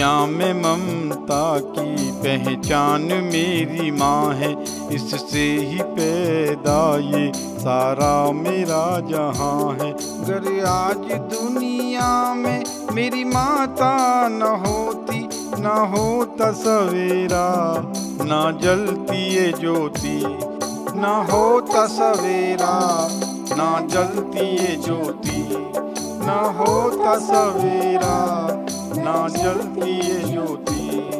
दुनिया में ममता की पहचान मेरी माँ है, इससे ही पैदा ये सारा मेरा जहाँ है। अगर आज दुनिया में मेरी माता न होती, न होता सवेरा, न जलती ये ज्योति, न होता सवेरा, न जलती ये ज्योति, न होता सवेरा, न जलती ये ज्योति।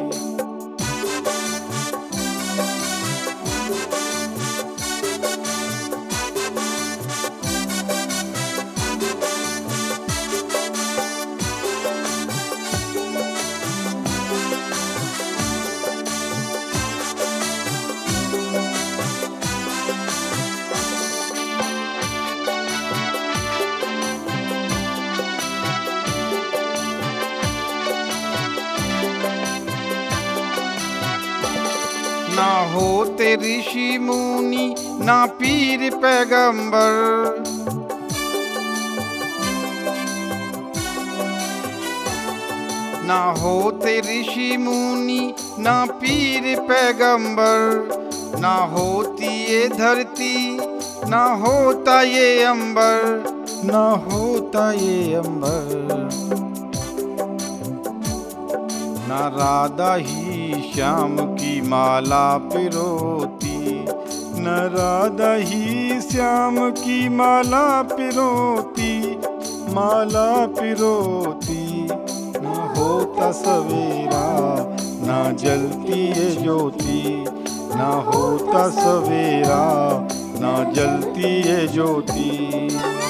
ना होते ऋषि मुनि, ना पीर पैगंबर, ना होते ऋषि मुनि, ना पीर पैगंबर, ना होती ये धरती, ना होता ये अंबर, ना होता ये अंबर। ना राधा ही श्याम की माला पिरोती, न राधा ही श्याम की माला पिरोती, माला पिरोती। न होता सवेरा, न जलती ये ज्योति, न होता सवेरा, न जलती ये ज्योति।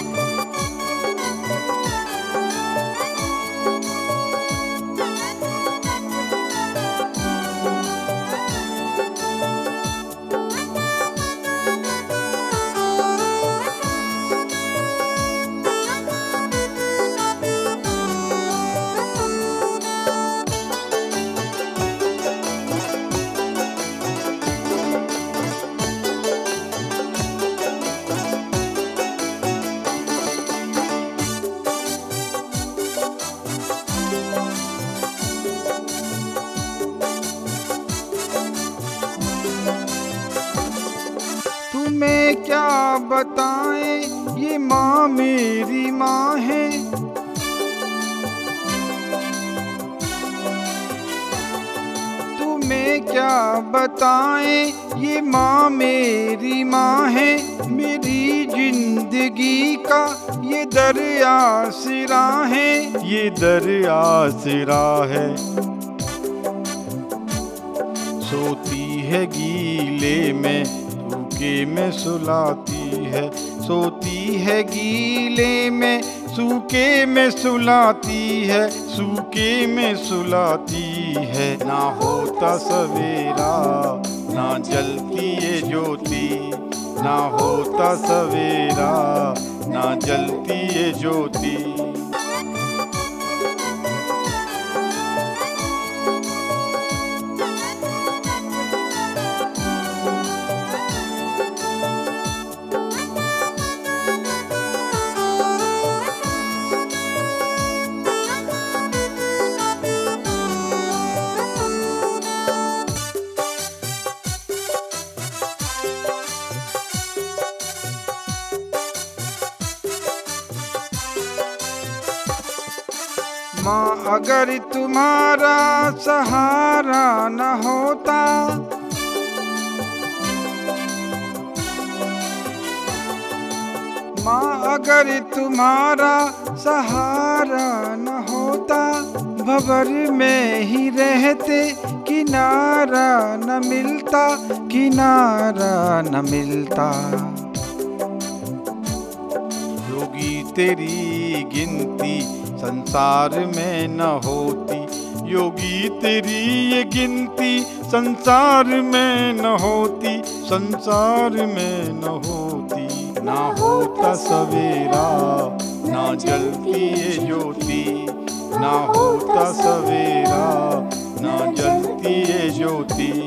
तुम्हें क्या बताएं, ये माँ मेरी माँ है। तुम्हें क्या बताएं, ये माँ मेरी माँ है। मेरी जिंदगी का ये दरिया सिरा है, ये दरिया सिरा है। सोती है गीले में, सूखे में सुलाती है, सोती है गीले में, सूखे में सुलाती है, सूखे में सुलाती है। ना होता सवेरा, ना जलती ये ज्योति, ना होता सवेरा, ना जलती ये ज्योति। माँ अगर तुम्हारा सहारा न होता, माँ अगर तुम्हारा सहारा न होता, भंवर में ही रहते, किनारा न मिलता, किनारा न मिलता। योगी तेरी गिनती संसार में न होती, योगी तेरी ये गिनती संसार में न होती, संसार में न होती। ना होता सवेरा, ना जलती ये ज्योति, ना होता सवेरा, ना जलती ये ज्योति।